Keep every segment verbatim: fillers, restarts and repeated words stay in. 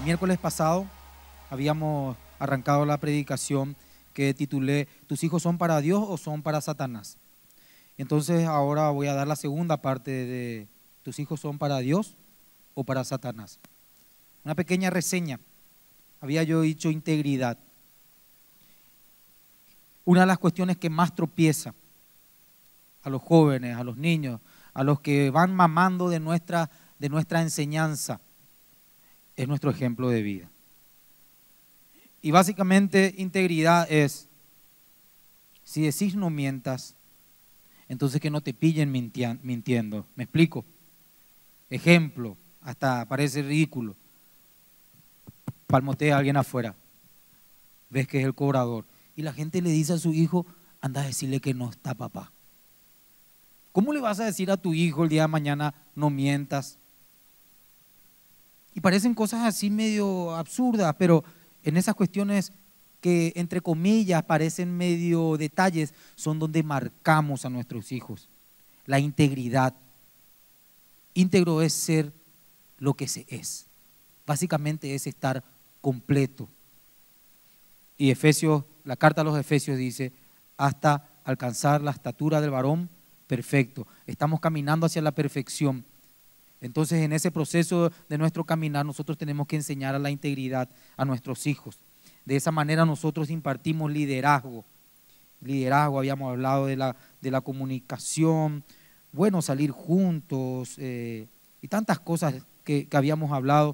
miércoles pasado habíamos arrancado la predicación que titulé ¿Tus hijos son para Dios o son para Satanás? Entonces ahora voy a dar la segunda parte de ¿tus hijos son para Dios o para Satanás? Una pequeña reseña. Había yo dicho integridad. Una de las cuestiones que más tropieza a los jóvenes, a los niños, a los que van mamando de nuestra, de nuestra enseñanza, es nuestro ejemplo de vida. Y básicamente integridad es, si decís no mientas, entonces que no te pillen mintiendo. ¿Me explico? Ejemplo, hasta parece ridículo. Palmotea a alguien afuera, ves que es el cobrador, y la gente le dice a su hijo, anda a decirle que no está papá. ¿Cómo le vas a decir a tu hijo el día de mañana, no mientas? Y parecen cosas así medio absurdas, pero en esas cuestiones que entre comillas parecen medio detalles, son donde marcamos a nuestros hijos. La integridad. Íntegro es ser lo que se es. Básicamente es estar completo. Y Efesios, la carta a los Efesios dice, hasta alcanzar la estatura del varón perfecto. Estamos caminando hacia la perfección. Entonces, en ese proceso de nuestro caminar, nosotros tenemos que enseñar a la integridad a nuestros hijos. De esa manera nosotros impartimos liderazgo. Liderazgo, habíamos hablado de la, de la comunicación, bueno, salir juntos eh, y tantas cosas que, que habíamos hablado,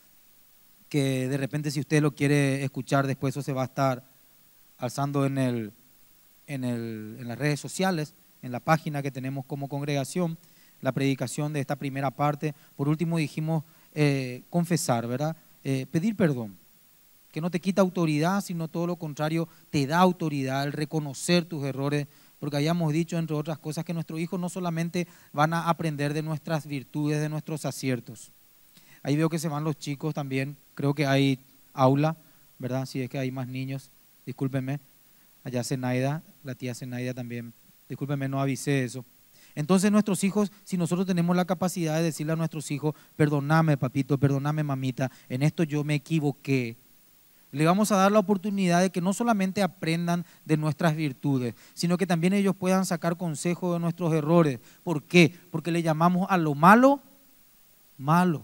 que de repente si usted lo quiere escuchar después, eso se va a estar alzando en, el, en, el, en las redes sociales, en la página que tenemos como congregación, la predicación de esta primera parte. Por último dijimos eh, confesar, ¿verdad? Eh, pedir perdón, que no te quita autoridad, sino todo lo contrario, te da autoridad, el reconocer tus errores, porque habíamos dicho, entre otras cosas, que nuestros hijos no solamente van a aprender de nuestras virtudes, de nuestros aciertos. Ahí veo que se van los chicos también, creo que hay aula, ¿verdad? Si es que hay más niños, discúlpenme, allá Zenaida, la tía Zenaida también, discúlpenme, no avisé eso. Entonces nuestros hijos, si nosotros tenemos la capacidad de decirle a nuestros hijos, perdóname papito, perdóname mamita, en esto yo me equivoqué, le vamos a dar la oportunidad de que no solamente aprendan de nuestras virtudes, sino que también ellos puedan sacar consejo de nuestros errores. ¿Por qué? Porque le llamamos a lo malo, malo,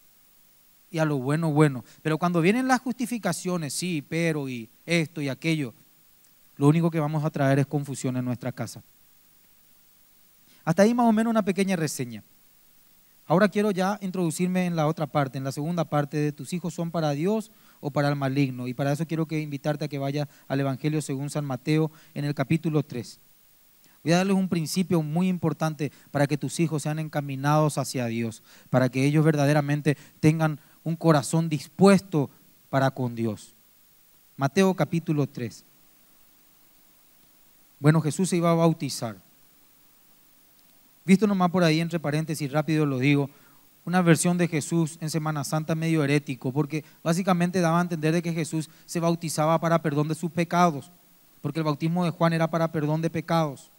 y a lo bueno, bueno. Pero cuando vienen las justificaciones, sí, pero y esto y aquello, lo único que vamos a traer es confusión en nuestra casa. Hasta ahí más o menos una pequeña reseña. Ahora quiero ya introducirme en la otra parte, en la segunda parte de tus hijos son para Dios o para el maligno. Y para eso quiero que invitarte a que vayas al Evangelio según San Mateo en el capítulo tres. Voy a darles un principio muy importante para que tus hijos sean encaminados hacia Dios, para que ellos verdaderamente tengan un corazón dispuesto para con Dios. Mateo capítulo tres. Bueno, Jesús se iba a bautizar. Visto nomás por ahí, entre paréntesis, rápido lo digo, una versión de Jesús en Semana Santa medio herético, porque básicamente daba a entender de que Jesús se bautizaba para perdón de sus pecados, porque el bautismo de Juan era para perdón de pecados.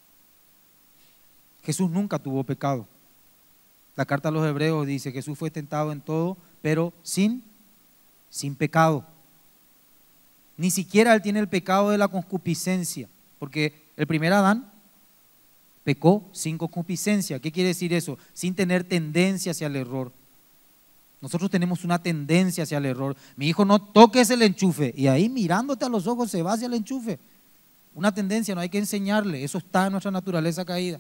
Jesús nunca tuvo pecado. La carta a los Hebreos dice, Jesús fue tentado en todo, pero sin, sin pecado. Ni siquiera él tiene el pecado de la concupiscencia, porque el primer Adán pecó sin concupiscencia. ¿Qué quiere decir eso? Sin tener tendencia hacia el error. Nosotros tenemos una tendencia hacia el error. Mi hijo, no toques el enchufe. Y ahí mirándote a los ojos se va hacia el enchufe. Una tendencia, no hay que enseñarle. Eso está en nuestra naturaleza caída.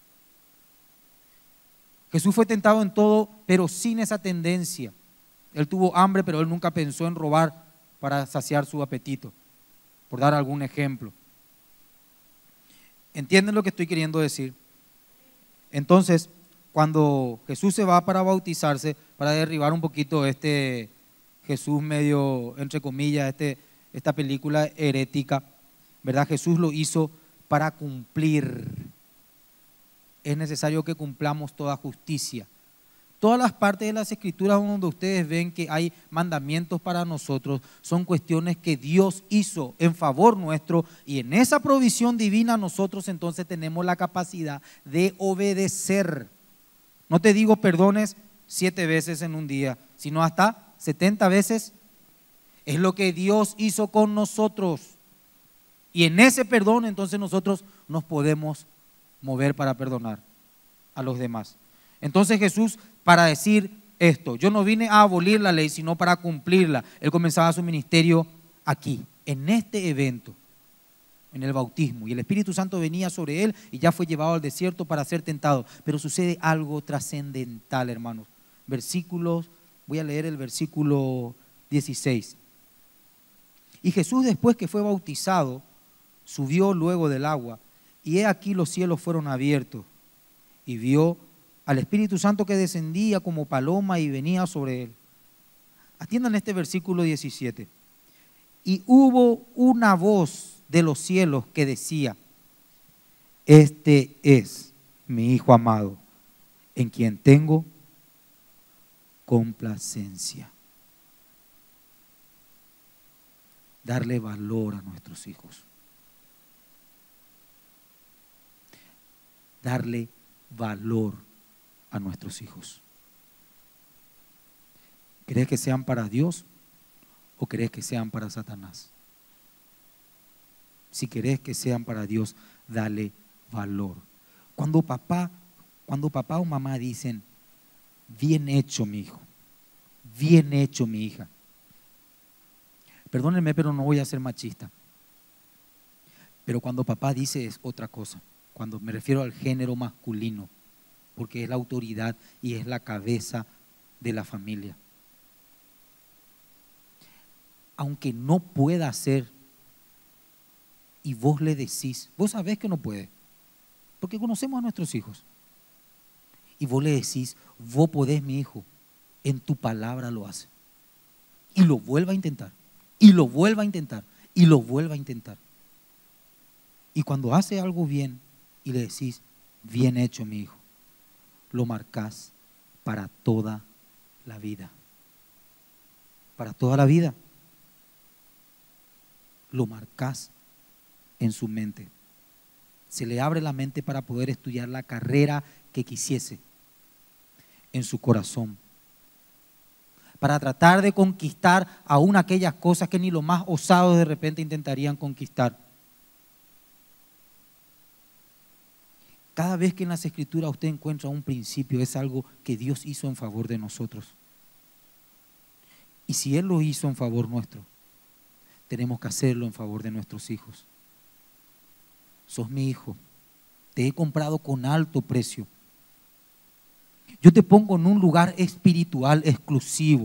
Jesús fue tentado en todo, pero sin esa tendencia. Él tuvo hambre, pero él nunca pensó en robar para saciar su apetito, por dar algún ejemplo. ¿Entienden lo que estoy queriendo decir? Entonces, cuando Jesús se va para bautizarse, para derribar un poquito este Jesús medio, entre comillas, este, esta película herética, ¿verdad? Jesús lo hizo para cumplir. Es necesario que cumplamos toda justicia. Todas las partes de las Escrituras donde ustedes ven que hay mandamientos para nosotros son cuestiones que Dios hizo en favor nuestro, y en esa provisión divina nosotros entonces tenemos la capacidad de obedecer. No te digo perdones siete veces en un día, sino hasta setenta veces, es lo que Dios hizo con nosotros. Y en ese perdón entonces nosotros nos podemos mover para perdonar a los demás. Entonces Jesús, para decir esto, yo no vine a abolir la ley, sino para cumplirla. Él comenzaba su ministerio aquí, en este evento, en el bautismo. Y el Espíritu Santo venía sobre él y ya fue llevado al desierto para ser tentado. Pero sucede algo trascendental, hermanos. Versículos, voy a leer el versículo dieciséis. Y Jesús, después que fue bautizado, subió luego del agua, y he aquí los cielos fueron abiertos, y vio al Espíritu Santo que descendía como paloma y venía sobre él. Atiendan este versículo diecisiete. Y hubo una voz de los cielos que decía: este es mi Hijo amado, en quien tengo complacencia. Darle valor a nuestros hijos. Darle valor a nuestros hijos. ¿Querés que sean para Dios o querés que sean para Satanás? Si querés que sean para Dios, dale valor. Cuando papá, cuando papá o mamá dicen: bien hecho mi hijo, bien hecho mi hija. Perdónenme, pero no voy a ser machista. Pero cuando papá dice es otra cosa. Cuando me refiero al género masculino, porque es la autoridad y es la cabeza de la familia. Aunque no pueda hacer y vos le decís, vos sabés que no puede, porque conocemos a nuestros hijos. Y vos le decís: vos podés, mi hijo, en tu palabra lo hace. Y lo vuelva a intentar, y lo vuelva a intentar, y lo vuelva a intentar. Y cuando hace algo bien y le decís: bien hecho mi hijo, lo marcás para toda la vida. Para toda la vida. Lo marcás en su mente. Se le abre la mente para poder estudiar la carrera que quisiese en su corazón. Para tratar de conquistar aún aquellas cosas que ni los más osados de repente intentarían conquistar. Cada vez que en las Escrituras usted encuentra un principio, es algo que Dios hizo en favor de nosotros. Y si Él lo hizo en favor nuestro, tenemos que hacerlo en favor de nuestros hijos. Sos mi hijo, te he comprado con alto precio. Yo te pongo en un lugar espiritual exclusivo.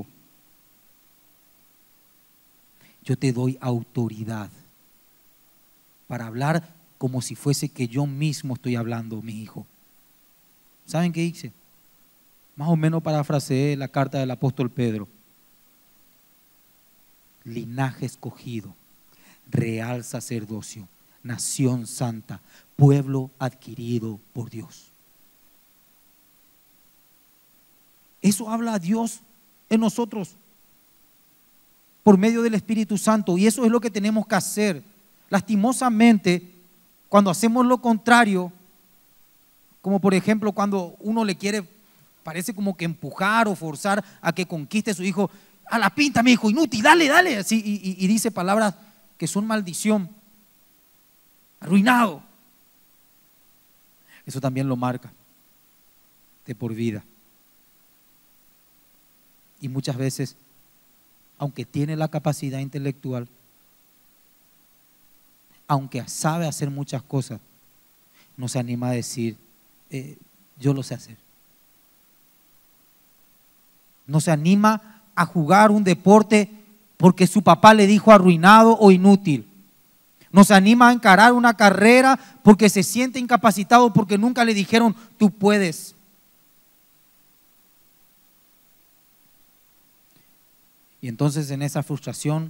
Yo te doy autoridad para hablar como si fuese que yo mismo estoy hablando, mi hijo. ¿Saben qué hice? Más o menos parafraseé la carta del apóstol Pedro. Linaje escogido, real sacerdocio, nación santa, pueblo adquirido por Dios. Eso habla a Dios en nosotros por medio del Espíritu Santo, y eso es lo que tenemos que hacer. Lastimosamente, cuando hacemos lo contrario, como por ejemplo cuando uno le quiere, parece como que empujar o forzar a que conquiste a su hijo: a la pinta, mi hijo, inútil, dale, dale, así, y, y, y dice palabras que son maldición, arruinado. Eso también lo marca de por vida. Y muchas veces, aunque tiene la capacidad intelectual, aunque sabe hacer muchas cosas, no se anima a decir: eh, yo lo sé hacer. No se anima a jugar un deporte porque su papá le dijo arruinado o inútil. No se anima a encarar una carrera porque se siente incapacitado, porque nunca le dijeron: tú puedes. Y entonces en esa frustración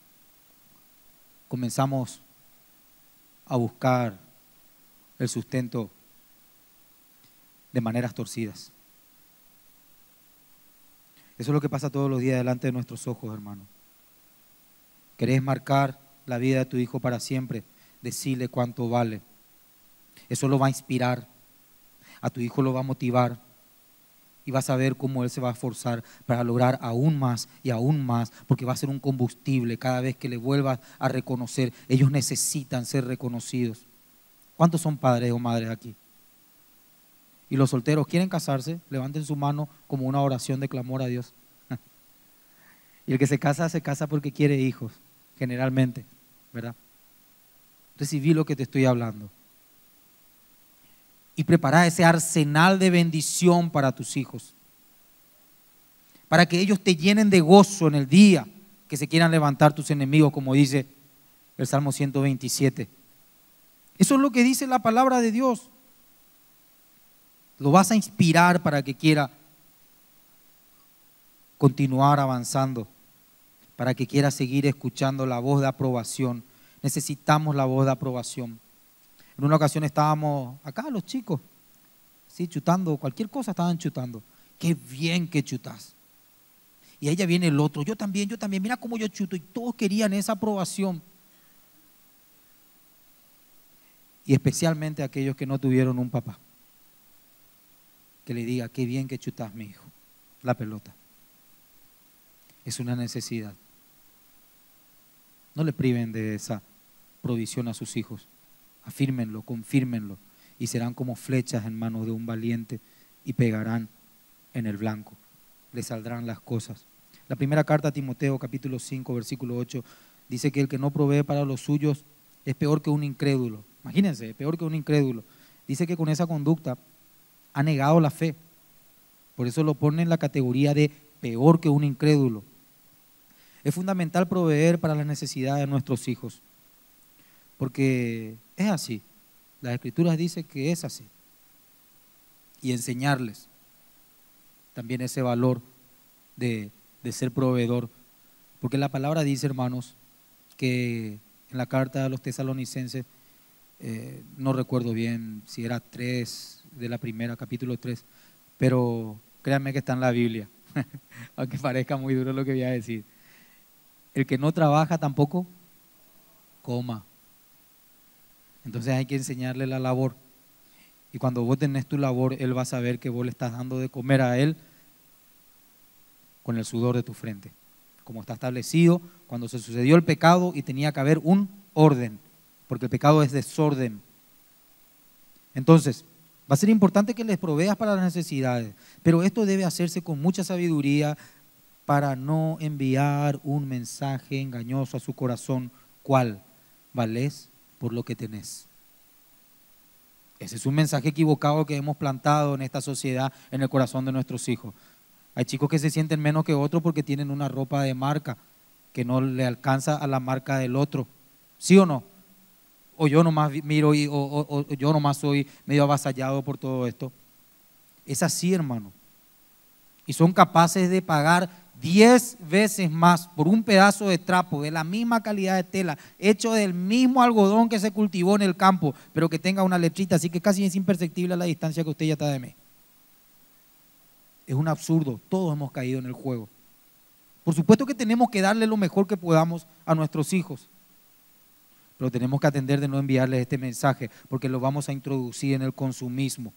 comenzamos a buscar el sustento de maneras torcidas. Eso es lo que pasa todos los días delante de nuestros ojos, hermano. ¿Querés marcar la vida de tu hijo para siempre? Decirle cuánto vale. Eso lo va a inspirar. A tu hijo lo va a motivar. Y y vas a ver cómo Él se va a esforzar para lograr aún más y aún más, porque va a ser un combustible cada vez que le vuelvas a reconocer. Ellos necesitan ser reconocidos. ¿Cuántos son padres o madres aquí? Y los solteros quieren casarse, levanten su mano como una oración de clamor a Dios. Y el que se casa, se casa porque quiere hijos, generalmente, ¿verdad? Recibí lo que te estoy hablando. Y prepara ese arsenal de bendición para tus hijos, para que ellos te llenen de gozo en el día que se quieran levantar tus enemigos, como dice el Salmo ciento veintisiete. Eso es lo que dice la palabra de Dios. Lo vas a inspirar para que quiera continuar avanzando, para que quiera seguir escuchando la voz de aprobación. Necesitamos la voz de aprobación. En una ocasión estábamos acá los chicos, sí, chutando, cualquier cosa estaban chutando. Qué bien que chutás. Y ahí ya viene el otro, yo también, yo también, mira cómo yo chuto. Y todos querían esa aprobación. Y especialmente aquellos que no tuvieron un papá que le diga, qué bien que chutás, mi hijo, la pelota. Es una necesidad. No le priven de esa provisión a sus hijos. Afírmenlo, confírmenlo, y serán como flechas en manos de un valiente y pegarán en el blanco. Le saldrán las cosas. La primera carta a Timoteo, capítulo cinco, versículo ocho, dice que el que no provee para los suyos es peor que un incrédulo. Imagínense, es peor que un incrédulo. Dice que con esa conducta ha negado la fe. Por eso lo pone en la categoría de peor que un incrédulo. Es fundamental proveer para las necesidades de nuestros hijos, porque es así. Las Escrituras dicen que es así. Y enseñarles también ese valor de, de ser proveedor. Porque la palabra dice, hermanos, que en la carta a los tesalonicenses, eh, no recuerdo bien si era tres de la primera, capítulo tres, pero créanme que está en la Biblia, aunque parezca muy duro lo que voy a decir. El que no trabaja tampoco coma. Entonces hay que enseñarle la labor. Y cuando vos tenés tu labor, Él va a saber que vos le estás dando de comer a Él con el sudor de tu frente. Como está establecido cuando se sucedió el pecado y tenía que haber un orden, porque el pecado es desorden. Entonces, va a ser importante que les proveas para las necesidades, pero esto debe hacerse con mucha sabiduría para no enviar un mensaje engañoso a su corazón. ¿Cuál? Valés por lo que tenés. Ese es un mensaje equivocado que hemos plantado en esta sociedad, en el corazón de nuestros hijos. Hay chicos que se sienten menos que otros porque tienen una ropa de marca que no le alcanza a la marca del otro. ¿Sí o no? O yo nomás miro y o, o, o yo nomás soy medio avasallado por todo esto. Es así, hermano. Y son capaces de pagar diez veces más por un pedazo de trapo de la misma calidad de tela, hecho del mismo algodón que se cultivó en el campo, pero que tenga una letrita, así que casi es imperceptible a la distancia que usted ya está de mí. Es un absurdo, todos hemos caído en el juego. Por supuesto que tenemos que darle lo mejor que podamos a nuestros hijos, pero tenemos que atender de no enviarles este mensaje, porque lo vamos a introducir en el consumismo.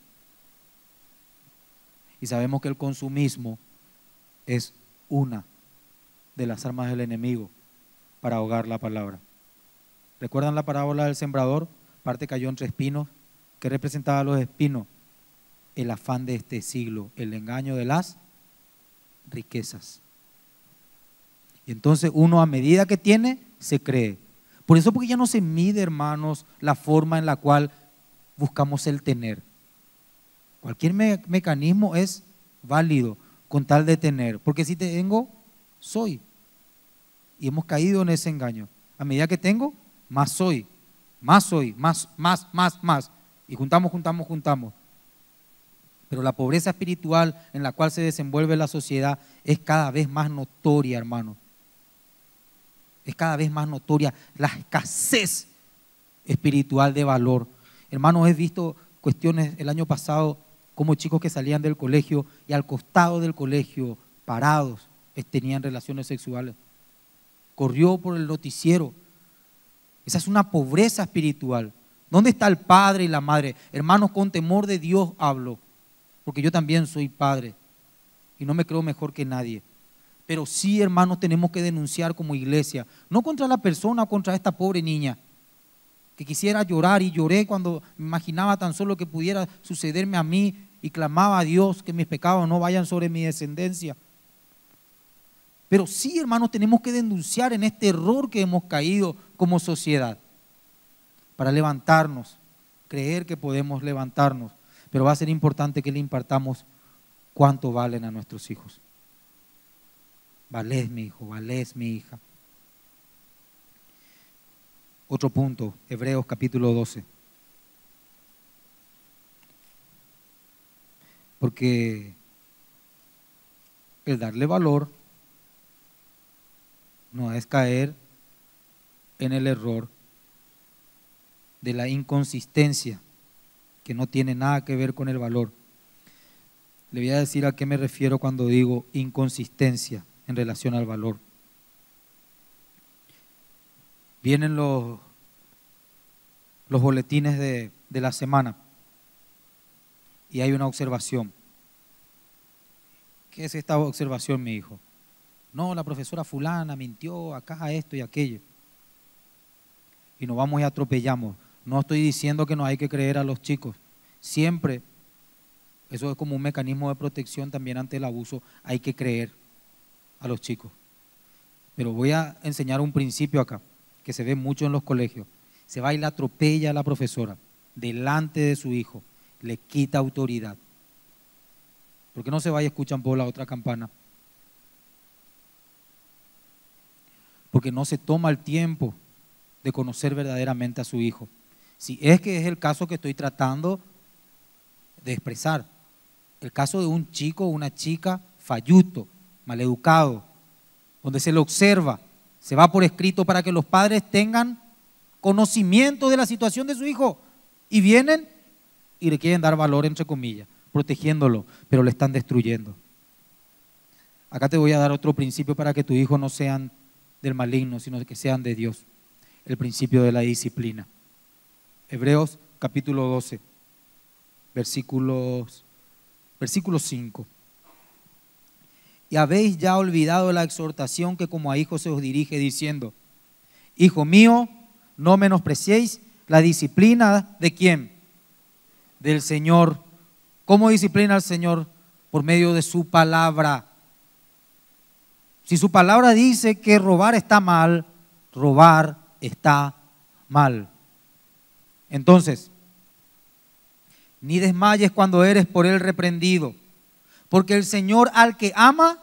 Y sabemos que el consumismo es una de las armas del enemigo para ahogar la palabra. ¿Recuerdan la parábola del sembrador? Parte cayó entre espinos. ¿Qué representaba los espinos? El afán de este siglo, el engaño de las riquezas. Y entonces uno, a medida que tiene, se cree. Por eso, porque ya no se mide, hermanos, la forma en la cual buscamos el tener. Cualquier me- mecanismo es válido con tal de tener, porque si tengo, soy. Y hemos caído en ese engaño. A medida que tengo, más soy, más soy, más, más, más, más. Y juntamos, juntamos, juntamos. Pero la pobreza espiritual en la cual se desenvuelve la sociedad es cada vez más notoria, hermano. Es cada vez más notoria la escasez espiritual de valor. Hermanos, he visto cuestiones el año pasado como chicos que salían del colegio y al costado del colegio, parados, tenían relaciones sexuales. Corrió por el noticiero. Esa es una pobreza espiritual. ¿Dónde está el padre y la madre? Hermanos, con temor de Dios hablo, porque yo también soy padre. y no me creo mejor que nadie. Pero sí, hermanos, tenemos que denunciar como iglesia, no contra la persona o contra esta pobre niña, que quisiera llorar y lloré cuando me imaginaba tan solo que pudiera sucederme a mí y clamaba a Dios que mis pecados no vayan sobre mi descendencia. Pero sí, hermanos, tenemos que denunciar en este error que hemos caído como sociedad para levantarnos, creer que podemos levantarnos, pero va a ser importante que le impartamos cuánto valen a nuestros hijos. Valés mi hijo, valés mi hija. Otro punto, Hebreos capítulo doce. Porque el darle valor no es caer en el error de la inconsistencia, que no tiene nada que ver con el valor. Le voy a decir a qué me refiero cuando digo inconsistencia en relación al valor. Vienen los, los boletines de, de la semana y hay una observación. ¿Qué es esta observación, mi hijo? No, la profesora fulana mintió acá, esto y aquello. Y nos vamos y atropellamos. No estoy diciendo que no hay que creer a los chicos. Siempre, eso es como un mecanismo de protección también ante el abuso, hay que creer a los chicos. Pero voy a enseñar un principio acá, que se ve mucho en los colegios. Se va y la atropella a la profesora delante de su hijo, le quita autoridad. ¿Por qué no se va y escuchan por la otra campana? Porque no se toma el tiempo de conocer verdaderamente a su hijo. Si es que es el caso que estoy tratando de expresar, el caso de un chico o una chica falluto, maleducado, donde se le observa, se va por escrito para que los padres tengan conocimiento de la situación de su hijo y vienen y le quieren dar valor, entre comillas, protegiéndolo, pero le están destruyendo. Acá te voy a dar otro principio para que tus hijos no sean del maligno, sino que sean de Dios. El principio de la disciplina. Hebreos capítulo doce, versículos, versículo cinco. Y habéis ya olvidado la exhortación que como a hijos se os dirige diciendo: Hijo mío, no menospreciéis la disciplina ¿de quién? Del Señor. ¿Cómo disciplina al Señor? Por medio de su palabra. Si su palabra dice que robar está mal, robar está mal. Entonces, ni desmayes cuando eres por él reprendido, porque el Señor al que ama,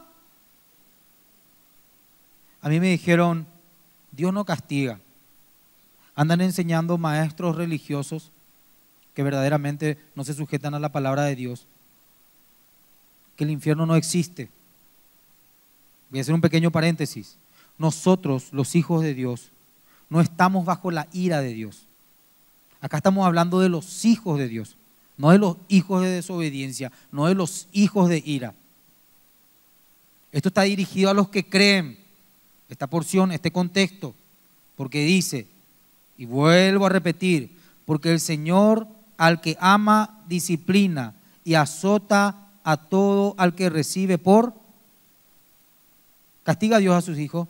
a mí me dijeron, Dios no castiga. Andan enseñando maestros religiosos que verdaderamente no se sujetan a la palabra de Dios, que el infierno no existe. Voy a hacer un pequeño paréntesis. Nosotros, los hijos de Dios, no estamos bajo la ira de Dios. Acá estamos hablando de los hijos de Dios, no de los hijos de desobediencia, no de los hijos de ira. Esto está dirigido a los que creen, esta porción, este contexto, porque dice, y vuelvo a repetir, porque el Señor al que ama disciplina y azota a todo al que recibe por... ¿Castiga a Dios a sus hijos?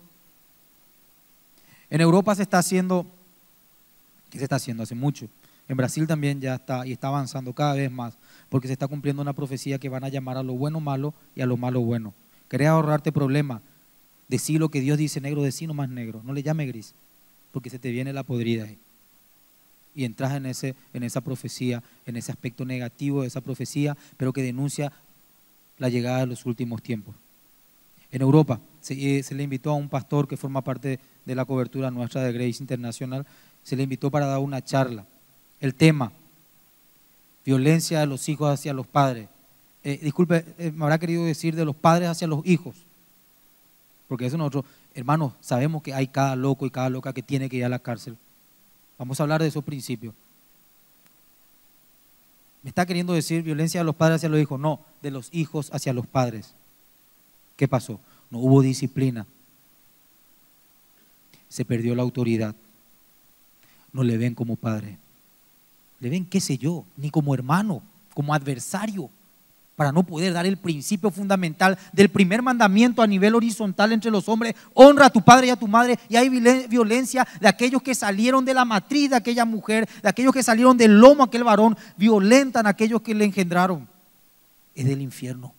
En Europa se está haciendo, ¿qué se está haciendo? Hace mucho. En Brasil también ya está y está avanzando cada vez más, porque se está cumpliendo una profecía que van a llamar a lo bueno malo y a lo malo bueno. ¿Querés ahorrarte problemas? Decí lo que Dios dice negro, decí nomás negro, no le llame gris, porque se te viene la podrida ahí. Y entras en, ese, en esa profecía, en ese aspecto negativo de esa profecía, pero que denuncia la llegada de los últimos tiempos. En Europa se, se le invitó a un pastor que forma parte de la cobertura nuestra de Grace Internacional, se le invitó para dar una charla. El tema, violencia de los hijos hacia los padres. Eh, disculpe, eh, me habrá querido decir de los padres hacia los hijos, porque eso nosotros, hermanos, sabemos que hay cada loco y cada loca que tiene que ir a la cárcel. Vamos a hablar de esos principios. ¿Me está queriendo decir violencia de los padres hacia los hijos? No, de los hijos hacia los padres. ¿Qué pasó? No hubo disciplina. Se perdió la autoridad. No le ven como padre. Le ven, qué sé yo, ni como hermano, como adversario. para no poder dar el principio fundamental del primer mandamiento a nivel horizontal entre los hombres: honra a tu padre y a tu madre. Y hay violencia de aquellos que salieron de la matriz de aquella mujer, de aquellos que salieron del lomo de aquel varón, violentan a aquellos que le engendraron. Es del infierno.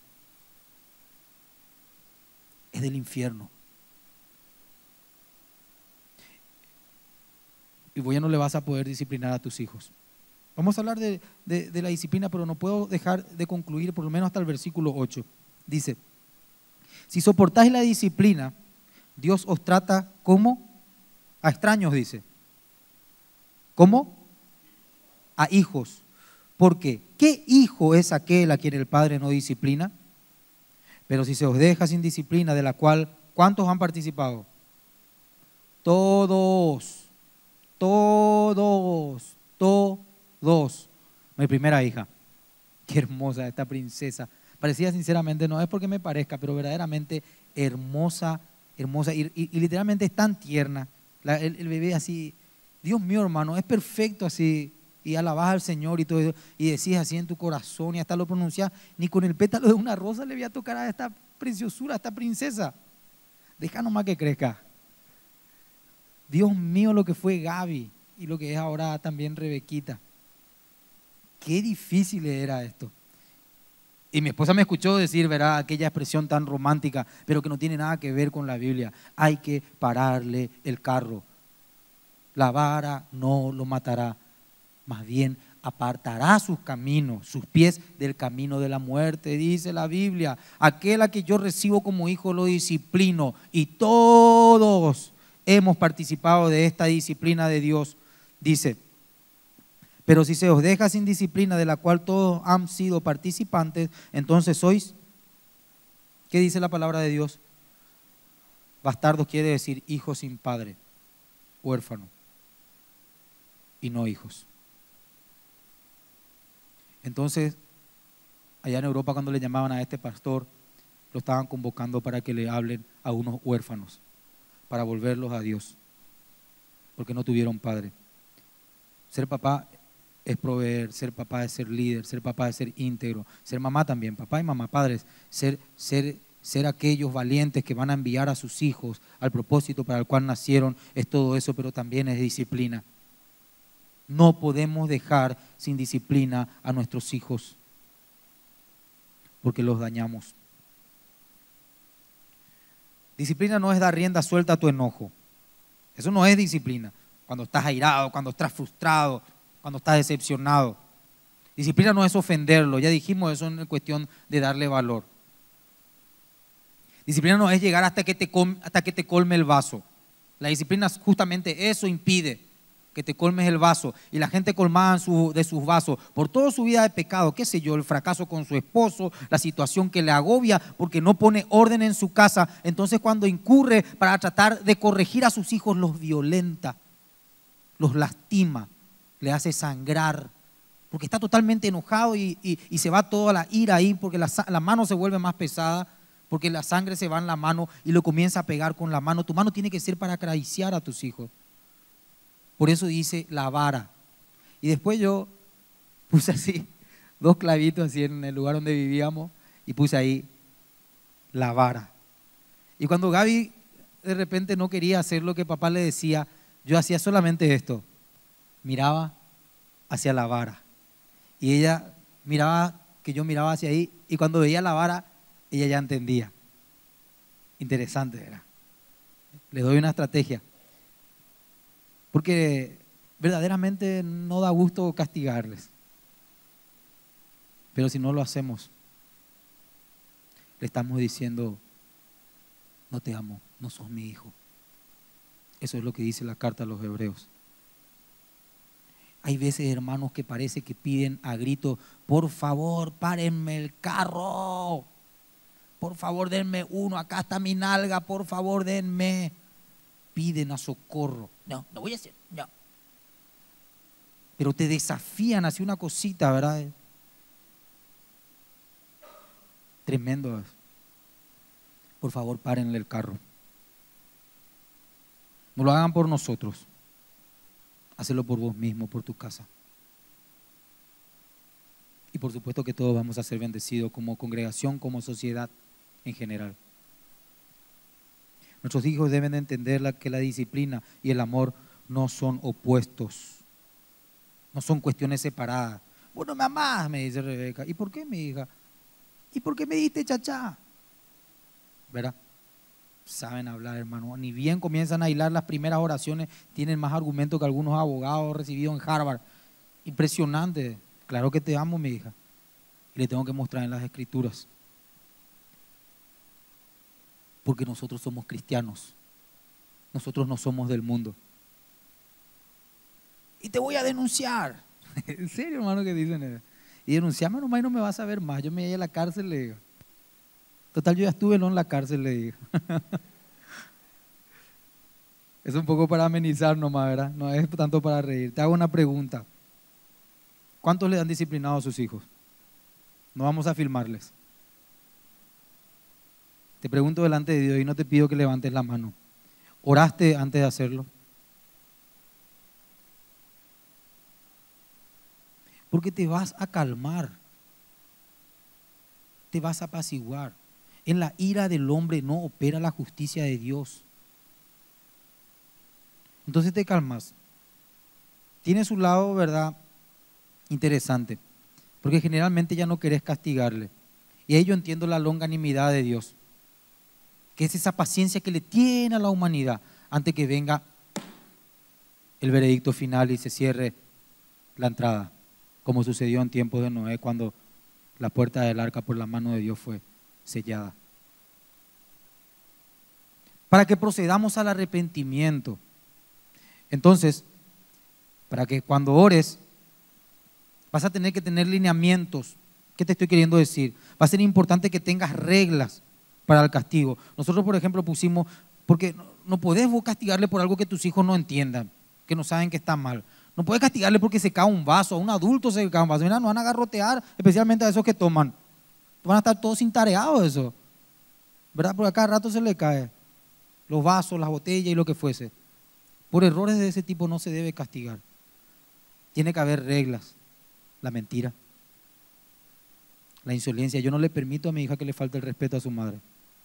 Es del infierno. Y vos ya no le vas a poder disciplinar a tus hijos. Vamos a hablar de, de, de la disciplina, pero no puedo dejar de concluir por lo menos hasta el versículo ocho. Dice: si soportáis la disciplina, Dios os trata como a extraños, dice. ¿Cómo? A hijos. ¿Por qué? ¿Qué hijo es aquel a quien el padre no disciplina? Pero si se os deja sin disciplina, de la cual, ¿cuántos han participado? Todos, todos, todos. Mi primera hija, qué hermosa esta princesa. Parecía, sinceramente, no es porque me parezca, pero verdaderamente hermosa, hermosa. Y, y, y literalmente es tan tierna. La, el, el bebé así, Dios mío, hermano, es perfecto así. Y alabas al Señor y todo eso, y decís así en tu corazón y hasta lo pronunciás. Ni con el pétalo de una rosa le voy a tocar a esta preciosura, a esta princesa. Deja nomás que crezca. Dios mío, lo que fue Gaby y lo que es ahora también Rebequita. Qué difícil era esto. Y mi esposa me escuchó decir, ¿verdad?, aquella expresión tan romántica, pero que no tiene nada que ver con la Biblia. Hay que pararle el carro. La vara no lo matará. Más bien apartará sus caminos, sus pies del camino de la muerte, dice la Biblia. Aquel a que yo recibo como hijo lo disciplino, y todos hemos participado de esta disciplina de Dios. Dice: pero si se os deja sin disciplina, de la cual todos han sido participantes, entonces sois, ¿qué dice la palabra de Dios? Bastardos quiere decir hijos sin padre, huérfanos, y no hijos. Entonces, allá en Europa, cuando le llamaban a este pastor, lo estaban convocando para que le hablen a unos huérfanos, para volverlos a Dios, porque no tuvieron padre. Ser papá es proveer, ser papá es ser líder, ser papá es ser íntegro, ser mamá también, papá y mamá, padres, ser, ser, ser aquellos valientes que van a enviar a sus hijos al propósito para el cual nacieron. Es todo eso, pero también es disciplina. No podemos dejar sin disciplina a nuestros hijos, porque los dañamos. Disciplina no es dar rienda suelta a tu enojo. Eso no es disciplina. Cuando estás airado, cuando estás frustrado, cuando estás decepcionado. Disciplina no es ofenderlo. Ya dijimos eso en cuestión de darle valor. Disciplina no es llegar hasta que te, hasta que te colme el vaso. La disciplina justamente eso impide, que te colmes el vaso. Y la gente colmada su, de sus vasos por toda su vida de pecado, qué sé yo, el fracaso con su esposo, la situación que le agobia porque no pone orden en su casa. Entonces, cuando incurre para tratar de corregir a sus hijos, los violenta, los lastima, le hace sangrar, porque está totalmente enojado y, y, y se va toda la ira ahí, porque la, la mano se vuelve más pesada, porque la sangre se va en la mano y lo comienza a pegar con la mano. Tu mano tiene que ser para acariciar a tus hijos. Por eso dice la vara. Y después yo puse así, dos clavitos así en el lugar donde vivíamos, y puse ahí la vara. Y cuando Gaby de repente no quería hacer lo que papá le decía, yo hacía solamente esto. Miraba hacia la vara. Y ella miraba que yo miraba hacia ahí, y cuando veía la vara, ella ya entendía. Interesante, ¿verdad? Le doy una estrategia. Porque verdaderamente no da gusto castigarles. Pero si no lo hacemos, le estamos diciendo: no te amo, no sos mi hijo. Eso es lo que dice la carta a los hebreos. Hay veces, hermanos, que parece que piden a grito: por favor, párenme el carro. Por favor, denme uno, acá está mi nalga, por favor, denme. Piden a socorro. No, no voy a hacer, no. Pero te desafían hacia una cosita, ¿verdad? Tremendo. Por favor, párenle el carro. No lo hagan por nosotros. Hacelo por vos mismo, por tu casa. Y por supuesto que todos vamos a ser bendecidos como congregación, como sociedad en general. Nuestros hijos deben de entender la, que la disciplina y el amor no son opuestos, no son cuestiones separadas. Vos no me amás, me dice Rebeca. ¿Y por qué, mi hija? ¿Y por qué me diste chachá? ¿Verdad? Saben hablar, hermano. Ni bien comienzan a hilar las primeras oraciones, tienen más argumentos que algunos abogados recibidos en Harvard. Impresionante. Claro que te amo, mi hija. Y le tengo que mostrar en las escrituras. Porque nosotros somos cristianos. Nosotros no somos del mundo. Y te voy a denunciar. ¿En serio, hermano, que dicen eso? Y denunciarme nomás y no me vas a ver más. Yo me voy a la cárcel, le digo. Total, yo ya estuve no en la cárcel, le digo. Es un poco para amenizar nomás, ¿verdad? No es tanto para reír. Te hago una pregunta. ¿Cuántos le han disciplinado a sus hijos? No vamos a filmarles. Te pregunto delante de Dios y no te pido que levantes la mano. ¿Oraste antes de hacerlo? Porque te vas a calmar, te vas a apaciguar. En la ira del hombre no opera la justicia de Dios. Entonces te calmas. Tiene su lado, ¿verdad?, interesante, porque generalmente ya no querés castigarle. Y ahí yo entiendo la longanimidad de Dios, que es esa paciencia que le tiene a la humanidad antes que venga el veredicto final y se cierre la entrada, como sucedió en tiempos de Noé cuando la puerta del arca por la mano de Dios fue sellada. Para que procedamos al arrepentimiento. Entonces, para que cuando ores, vas a tener que tener lineamientos. ¿Qué te estoy queriendo decir? Va a ser importante que tengas reglas para el castigo. Nosotros, por ejemplo, pusimos, porque no, no podés vos castigarle por algo que tus hijos no entiendan, que no saben que está mal. No puedes castigarle porque se cae un vaso, a un adulto se cae un vaso. Mira, nos van a agarrotear, especialmente a esos que toman. Van a estar todos cintareados de eso, ¿verdad? Porque a cada rato se le cae los vasos, las botellas y lo que fuese. Por errores de ese tipo no se debe castigar. Tiene que haber reglas. La mentira, la insolencia. Yo no le permito a mi hija que le falte el respeto a su madre.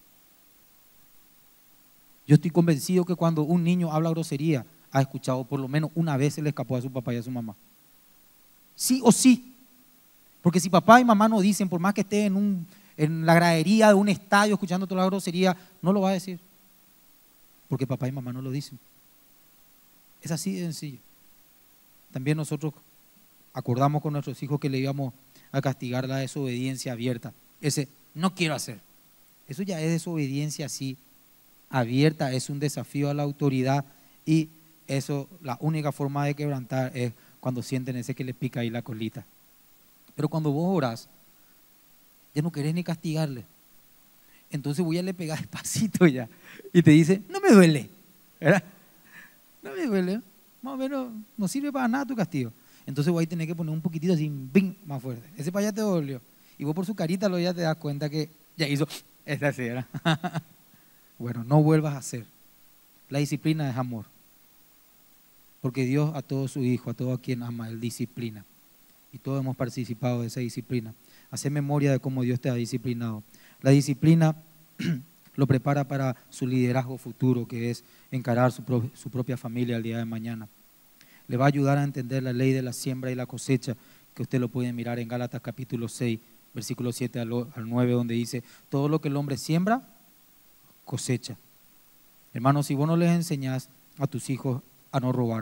Yo estoy convencido que cuando un niño habla grosería, ha escuchado por lo menos una vez se le escapó a su papá y a su mamá. Sí o sí. Porque si papá y mamá no dicen, por más que esté en, un, en la gradería de un estadio escuchando toda la grosería, no lo va a decir. Porque papá y mamá no lo dicen. Es así de sencillo. También nosotros acordamos con nuestros hijos que le íbamos a castigar la desobediencia abierta. Ese, no quiero hacer. Eso ya es desobediencia así, abierta, es un desafío a la autoridad y eso, la única forma de quebrantar es cuando sienten ese que le pica ahí la colita. Pero cuando vos orás, ya no querés ni castigarle. Entonces voy a le pegar despacito ya y te dice, no me duele, ¿verdad? No me duele, más o menos no sirve para nada tu castigo. Entonces voy a tener que poner un poquitito así, ¡bing!, más fuerte. Ese para allá te dolió. Y vos por su carita lo ya te das cuenta que ya hizo esta así, ¿verdad? Bueno, no vuelvas a hacer. La disciplina es amor. Porque Dios a todo su hijo, a todo a quien ama, Él disciplina. Y todos hemos participado de esa disciplina. Hacé memoria de cómo Dios te ha disciplinado. La disciplina lo prepara para su liderazgo futuro, que es encarar su, pro, su propia familia el día de mañana. Le va a ayudar a entender la ley de la siembra y la cosecha, que usted lo puede mirar en Gálatas capítulo seis, versículo siete al nueve, donde dice, todo lo que el hombre siembra, cosecha. Hermanos, si vos no les enseñás a tus hijos a no robar,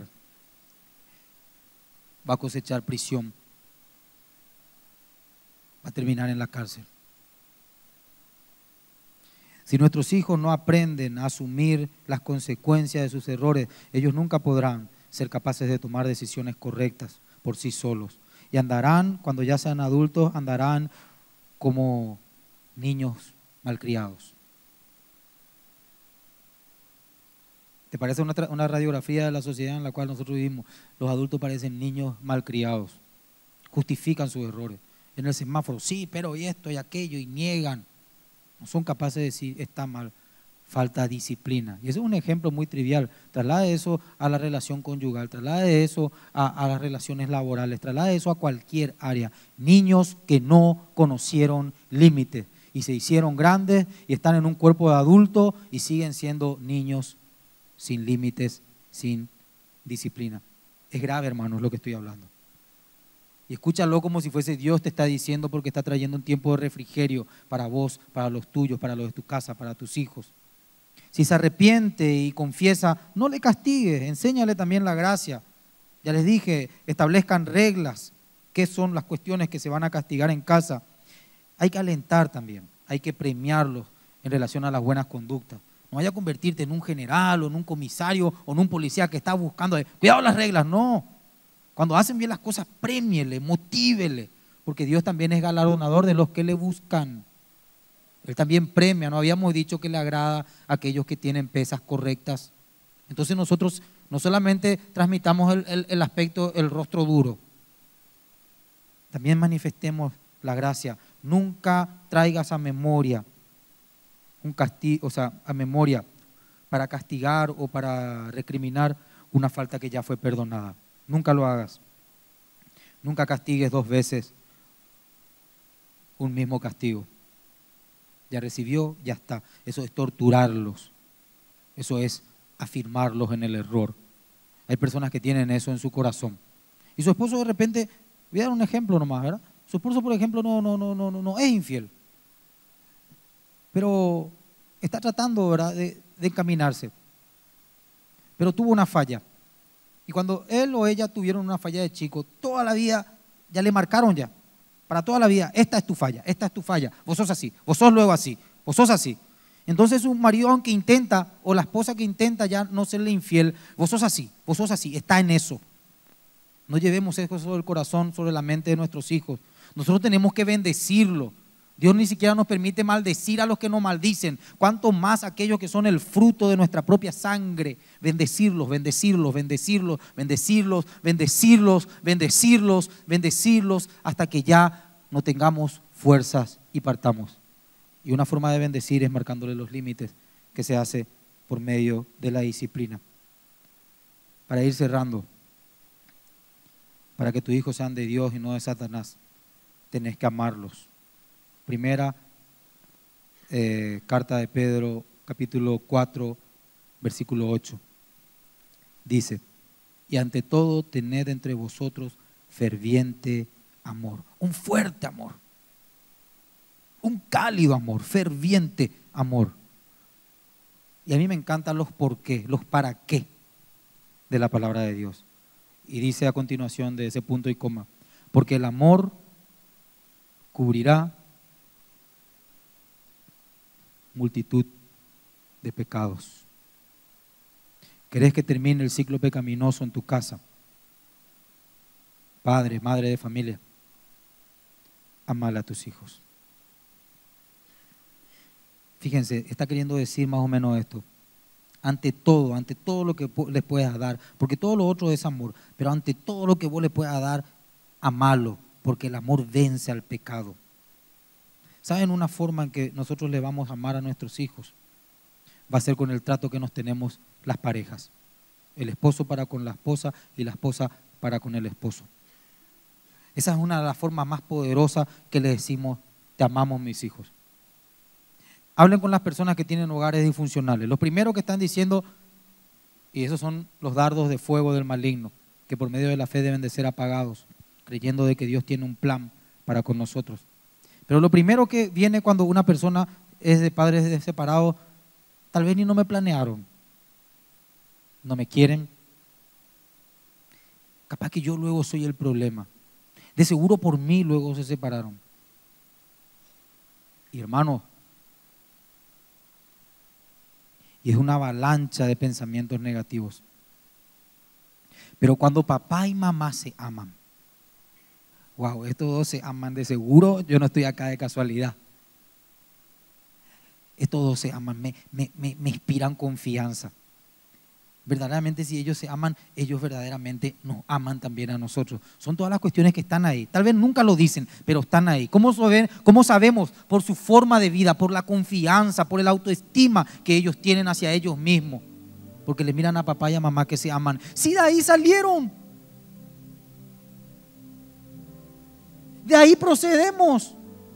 va a cosechar prisión, va a terminar en la cárcel. Si nuestros hijos no aprenden a asumir las consecuencias de sus errores, ellos nunca podrán ser capaces de tomar decisiones correctas por sí solos. Y andarán, cuando ya sean adultos, andarán como niños malcriados. ¿Te parece una, una radiografía de la sociedad en la cual nosotros vivimos? Los adultos parecen niños malcriados, justifican sus errores. En el semáforo, sí, pero y esto y aquello, y niegan. No son capaces de decir, está mal. falta disciplina. Y ese es un ejemplo muy trivial. Traslade eso a la relación conyugal, traslade eso a, a las relaciones laborales, traslade eso a cualquier área. Niños que no conocieron límites y se hicieron grandes y están en un cuerpo de adulto y siguen siendo niños sin límites, sin disciplina. Es grave, hermanos, lo que estoy hablando. Y escúchalo como si fuese Dios te está diciendo, porque está trayendo un tiempo de refrigerio para vos, para los tuyos, para los de tu casa, para tus hijos. Si se arrepiente y confiesa, no le castigues, enséñale también la gracia. Ya les dije, establezcan reglas, qué son las cuestiones que se van a castigar en casa. Hay que alentar también, hay que premiarlos en relación a las buenas conductas. No vaya a convertirte en un general o en un comisario o en un policía que está buscando, cuidado las reglas, no. Cuando hacen bien las cosas, premiele, motívele, porque Dios también es galardonador de los que le buscan. Él también premia, no habíamos dicho que le agrada a aquellos que tienen pesas correctas. Entonces nosotros no solamente transmitamos el, el, el aspecto, el rostro duro, también manifestemos la gracia. Nunca traigas a memoria un castigo, o sea, a memoria para castigar o para recriminar una falta que ya fue perdonada. Nunca lo hagas. Nunca castigues dos veces un mismo castigo. Ya recibió, ya está. Eso es torturarlos. Eso es afirmarlos en el error. Hay personas que tienen eso en su corazón. Y su esposo de repente, voy a dar un ejemplo nomás, ¿verdad? Su esposo, por ejemplo, no, no, no, no, no, no es infiel. Pero está tratando, ¿verdad?, de, de encaminarse. Pero tuvo una falla. Y cuando él o ella tuvieron una falla de chico, toda la vida ya le marcaron ya. Para toda la vida, esta es tu falla, esta es tu falla. Vos sos así, vos sos luego así, vos sos así. Entonces un marido aunque intenta, o la esposa que intenta ya no serle infiel, vos sos así, vos sos así, está en eso. No llevemos eso sobre el corazón, sobre la mente de nuestros hijos. Nosotros tenemos que bendecirlo. Dios ni siquiera nos permite maldecir a los que nos maldicen, cuanto más aquellos que son el fruto de nuestra propia sangre. Bendecirlos, bendecirlos, bendecirlos, bendecirlos, bendecirlos, bendecirlos, bendecirlos, hasta que ya no tengamos fuerzas y partamos. Y una forma de bendecir es marcándole los límites, que se hace por medio de la disciplina. Para ir cerrando, para que tus hijos sean de Dios y no de Satanás, tenés que amarlos. Primera eh, carta de Pedro, capítulo cuatro, versículo ocho. Dice, y ante todo tened entre vosotros ferviente amor, un fuerte amor, un cálido amor, ferviente amor. Y a mí me encantan los por qué, los para qué de la palabra de Dios. Y dice a continuación de ese punto y coma, porque el amor cubrirá multitud de pecados. ¿Querés que termine el ciclo pecaminoso en tu casa? Padre, madre de familia, amala a tus hijos. Fíjense, está queriendo decir más o menos esto. Ante todo, ante todo lo que les puedas dar, porque todo lo otro es amor, pero ante todo lo que vos le puedas dar, amalo, porque el amor vence al pecado. ¿Saben una forma en que nosotros le vamos a amar a nuestros hijos? Va a ser con el trato que nos tenemos las parejas. El esposo para con la esposa y la esposa para con el esposo. Esa es una de las formas más poderosas que le decimos, te amamos mis hijos. Hablen con las personas que tienen hogares disfuncionales. Los primeros que están diciendo, y esos son los dardos de fuego del maligno, que por medio de la fe deben de ser apagados, creyendo de que Dios tiene un plan para con nosotros. Pero lo primero que viene cuando una persona es de padres separados, tal vez ni no me planearon, no me quieren, capaz que yo luego soy el problema, de seguro por mí luego se separaron. Y hermano, y es una avalancha de pensamientos negativos. Pero cuando papá y mamá se aman, wow, estos dos se aman de seguro, yo no estoy acá de casualidad. Estos dos se aman, me, me, me, me inspiran confianza. Verdaderamente, si ellos se aman, ellos verdaderamente nos aman también a nosotros. Son todas las cuestiones que están ahí. Tal vez nunca lo dicen, pero están ahí. ¿Cómo, saber, cómo sabemos? Por su forma de vida, por la confianza, por el autoestima que ellos tienen hacia ellos mismos. Porque le miran a papá y a mamá que se aman. Sí, de ahí salieron. De ahí procedemos.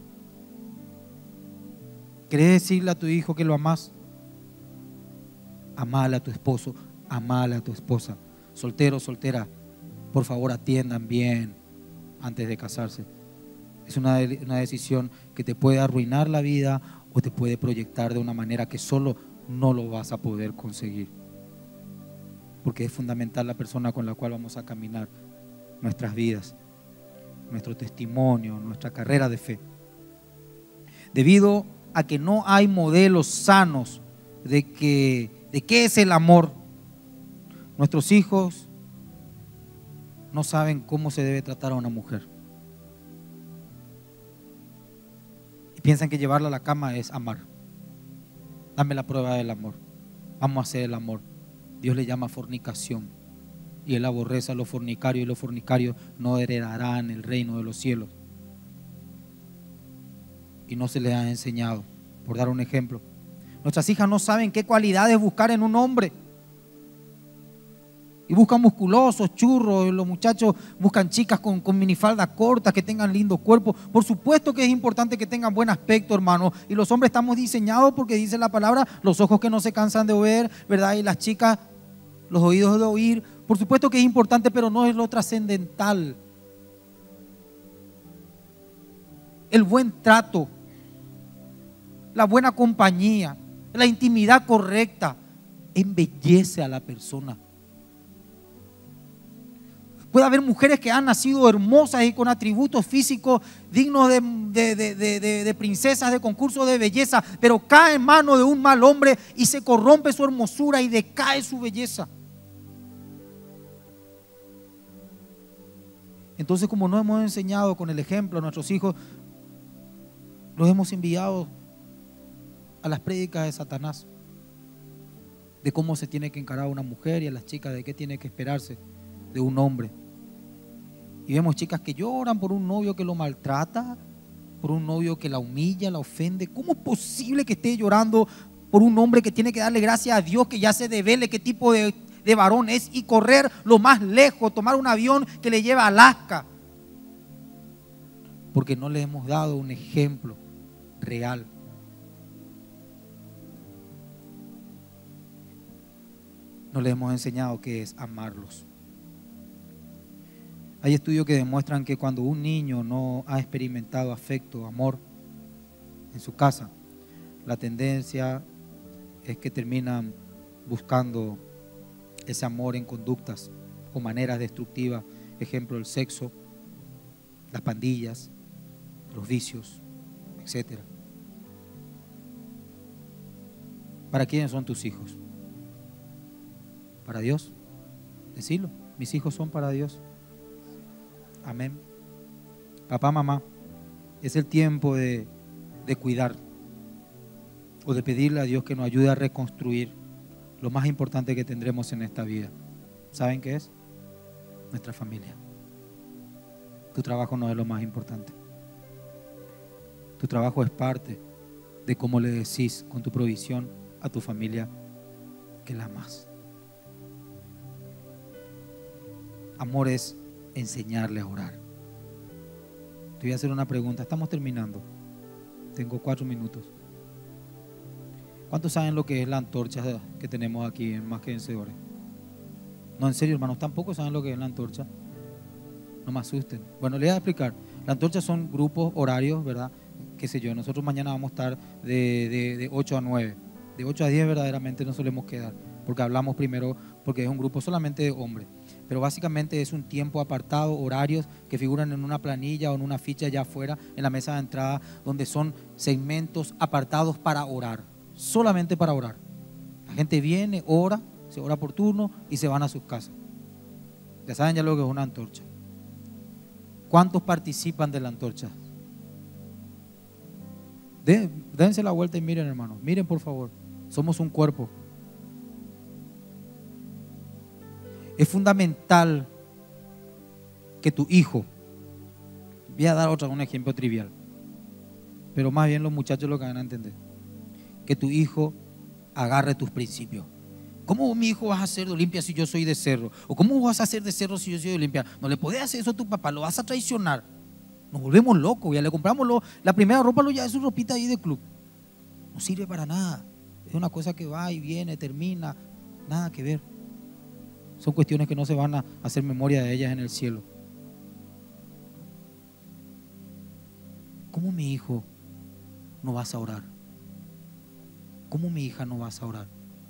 ¿Querés decirle a tu hijo que lo amás? Amale a tu esposo, amale a tu esposa. Soltero, soltera, por favor atiendan bien antes de casarse. Es una, una decisión que te puede arruinar la vida o te puede proyectar de una manera que solo no lo vas a poder conseguir. Porque es fundamental la persona con la cual vamos a caminar nuestras vidas, nuestro testimonio, nuestra carrera de fe. Debido a que no hay modelos sanos de que, de qué es el amor, nuestros hijos no saben cómo se debe tratar a una mujer. Y piensan que llevarla a la cama es amar. Dame la prueba del amor. Vamos a hacer el amor. Dios le llama fornicación. Y Él aborrece a los fornicarios, y los fornicarios no heredarán el reino de los cielos. Y no se les ha enseñado, por dar un ejemplo. Nuestras hijas no saben qué cualidades buscar en un hombre. Y buscan musculosos, churros, y los muchachos buscan chicas con, con minifaldas cortas, que tengan lindo cuerpo. Por supuesto que es importante que tengan buen aspecto, hermano. Y los hombres estamos diseñados porque dice la palabra, los ojos que no se cansan de ver, ¿verdad? Y las chicas, los oídos de oír. Por supuesto que es importante, pero no es lo trascendental. El buen trato, la buena compañía, la intimidad correcta, embellece a la persona. Puede haber mujeres que han nacido hermosas y con atributos físicos dignos de, de, de, de, de princesas de concurso de belleza, pero cae en manos de un mal hombre y se corrompe su hermosura y decae su belleza. Entonces, como no hemos enseñado con el ejemplo a nuestros hijos, los hemos enviado a las prédicas de Satanás, de cómo se tiene que encarar a una mujer, y a las chicas de qué tiene que esperarse de un hombre. Y vemos chicas que lloran por un novio que lo maltrata, por un novio que la humilla, la ofende. ¿Cómo es posible que esté llorando por un hombre que tiene que darle gracias a Dios que ya se devele qué tipo de, de varón es, y correr lo más lejos, tomar un avión que le lleva a Alaska? Porque no le hemos dado un ejemplo real. No les hemos enseñado qué es amarlos. Hay estudios que demuestran que cuando un niño no ha experimentado afecto, amor en su casa, la tendencia es que terminan buscando ese amor en conductas o maneras destructivas. Ejemplo, el sexo, las pandillas, los vicios, etcétera. ¿Para quiénes son tus hijos? ¿Para Dios? Decilo, mis hijos son para Dios. Amén. Papá, mamá, es el tiempo de, de cuidar o de pedirle a Dios que nos ayude a reconstruir lo más importante que tendremos en esta vida. ¿Saben qué es? Nuestra familia. Tu trabajo no es lo más importante. Tu trabajo es parte de cómo le decís con tu provisión a tu familia que la amas. Amor es enseñarle a orar. Te voy a hacer una pregunta. Estamos terminando. Tengo cuatro minutos. ¿Cuántos saben lo que es la antorcha que tenemos aquí en Más que Vencedores? No, en serio, hermanos, tampoco saben lo que es la antorcha. No me asusten. Bueno, les voy a explicar. La antorcha son grupos horarios, ¿verdad? Qué sé yo, nosotros mañana vamos a estar de, de, de ocho a nueve. De ocho a diez verdaderamente no solemos quedar, porque hablamos primero, porque es un grupo solamente de hombres. Pero básicamente es un tiempo apartado, horarios que figuran en una planilla o en una ficha allá afuera, en la mesa de entrada, donde son segmentos apartados para orar, solamente para orar. La gente viene, ora, se ora por turno y se van a sus casas. Ya saben ya lo que es una antorcha. ¿Cuántos participan de la antorcha? De, dense la vuelta y miren, hermanos, miren por favor, somos un cuerpo. Es fundamental que tu hijo, voy a dar otra, un ejemplo trivial, pero más bien los muchachos lo que van a entender, que tu hijo agarre tus principios. ¿Cómo mi hijo vas a hacer de Olimpia si yo soy de Cerro? ¿O cómo vas a hacer de Cerro si yo soy de Olimpia? No le podés hacer eso a tu papá, lo vas a traicionar. Nos volvemos locos, ya le compramos lo, la primera ropa, lo ya es su ropita ahí de club. No sirve para nada. Es una cosa que va y viene, termina, nada que ver. Son cuestiones que no se van a hacer memoria de ellas en el cielo. ¿Cómo mi hijo no vas a orar? ¿Cómo mi hija no vas a orar?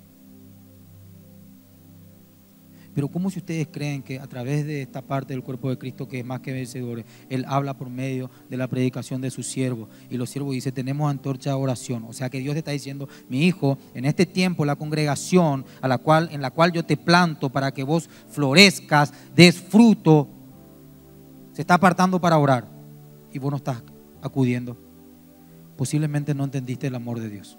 Pero ¿cómo si ustedes creen que a través de esta parte del cuerpo de Cristo, que es más que vencedores, Él habla por medio de la predicación de sus siervos? Y los siervos dicen, tenemos antorcha de oración. O sea que Dios te está diciendo, mi hijo, en este tiempo la congregación a la cual, en la cual yo te planto para que vos florezcas, des fruto, se está apartando para orar. Y vos no estás acudiendo. Posiblemente no entendiste el amor de Dios.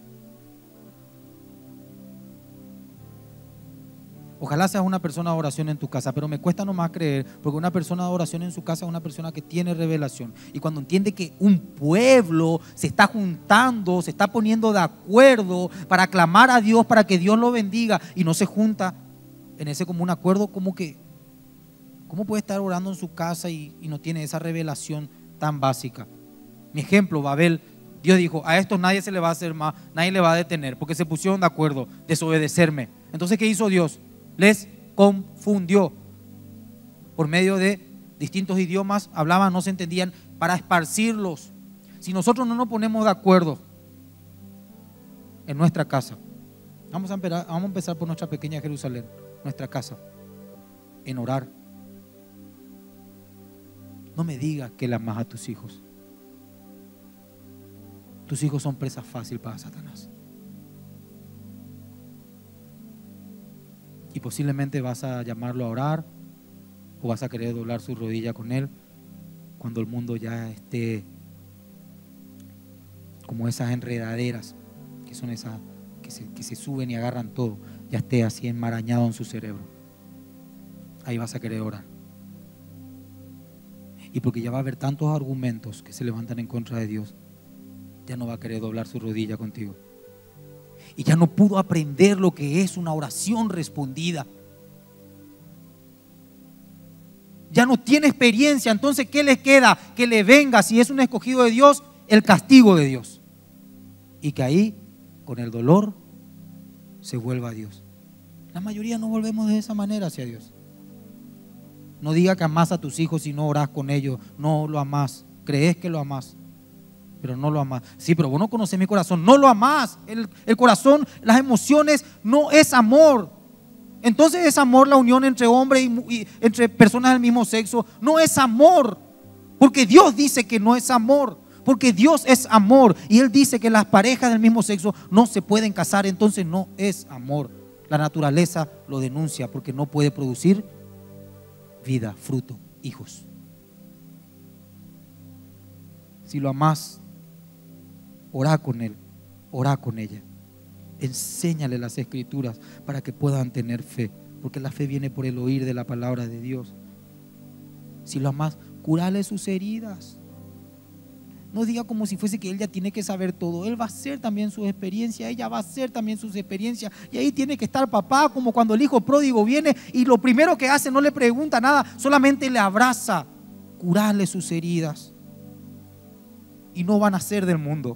Ojalá seas una persona de oración en tu casa, pero me cuesta nomás creer, porque una persona de oración en su casa es una persona que tiene revelación. Y cuando entiende que un pueblo se está juntando, se está poniendo de acuerdo para clamar a Dios, para que Dios lo bendiga, y no se junta en ese común acuerdo, como que, ¿cómo puede estar orando en su casa y, y no tiene esa revelación tan básica? Mi ejemplo, Babel, Dios dijo, a estos nadie se le va a hacer más, nadie le va a detener, porque se pusieron de acuerdo, desobedecerme. Entonces, ¿qué hizo Dios? Les confundió. Por medio de distintos idiomas hablaban, no se entendían, para esparcirlos. Si nosotros no nos ponemos de acuerdo en nuestra casa, vamos a empezar, vamos a empezar por nuestra pequeña Jerusalén, nuestra casa, en orar. No me digas que le amas a tus hijos. Tus hijos son presa fácil para Satanás. Y posiblemente vas a llamarlo a orar o vas a querer doblar su rodilla con él cuando el mundo ya esté como esas enredaderas que son esas que se, que se suben y agarran todo, ya esté así enmarañado en su cerebro. Ahí vas a querer orar. Y porque ya va a haber tantos argumentos que se levantan en contra de Dios, ya no va a querer doblar su rodilla contigo. Y ya no pudo aprender lo que es una oración respondida. Ya no tiene experiencia. Entonces, ¿qué le queda? Que le venga, si es un escogido de Dios, el castigo de Dios. Y que ahí, con el dolor, se vuelva a Dios. La mayoría no volvemos de esa manera hacia Dios. No diga que amás a tus hijos si no orás con ellos. No lo amás. Crees que lo amás, pero no lo amás. Sí, pero vos no conocés mi corazón. No lo amás. El, el corazón, las emociones, no es amor. Entonces es amor la unión entre hombres y, y entre personas del mismo sexo. No es amor. Porque Dios dice que no es amor. Porque Dios es amor. Y Él dice que las parejas del mismo sexo no se pueden casar. Entonces no es amor. La naturaleza lo denuncia porque no puede producir vida, fruto, hijos. Si lo amás, orá con él, orá con ella. Enséñale las escrituras para que puedan tener fe, porque la fe viene por el oír de la palabra de Dios. Si lo amás, curale sus heridas. No diga como si fuese que él ya tiene que saber todo. Él va a hacer también su experiencia, ella va a hacer también sus experiencias. Y ahí tiene que estar papá, como cuando el hijo pródigo viene y lo primero que hace no le pregunta nada, solamente le abraza. Curale sus heridas. Y no van a ser del mundo.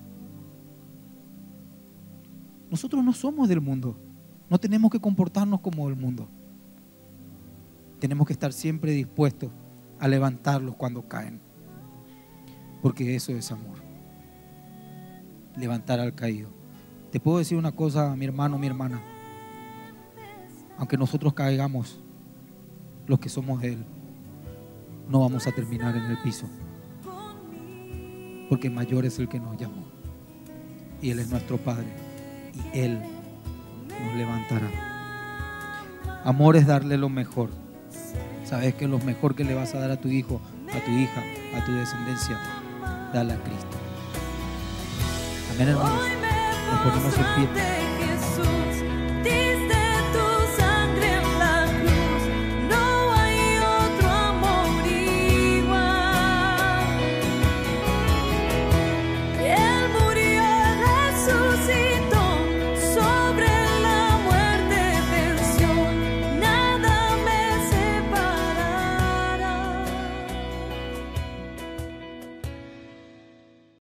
Nosotros no somos del mundo. No tenemos que comportarnos como el mundo. Tenemos que estar siempre dispuestos a levantarlos cuando caen. Porque eso es amor. Levantar al caído. Te puedo decir una cosa, mi hermano, mi hermana. Aunque nosotros caigamos, los que somos de Él, no vamos a terminar en el piso. Porque mayor es el que nos llamó. Y Él es nuestro Padre. Y Él nos levantará. Amor es darle lo mejor. Sabes que lo mejor que le vas a dar a tu hijo, a tu hija, a tu descendencia, dale a Cristo. Amén, hermanos. Nos ponemos en pie.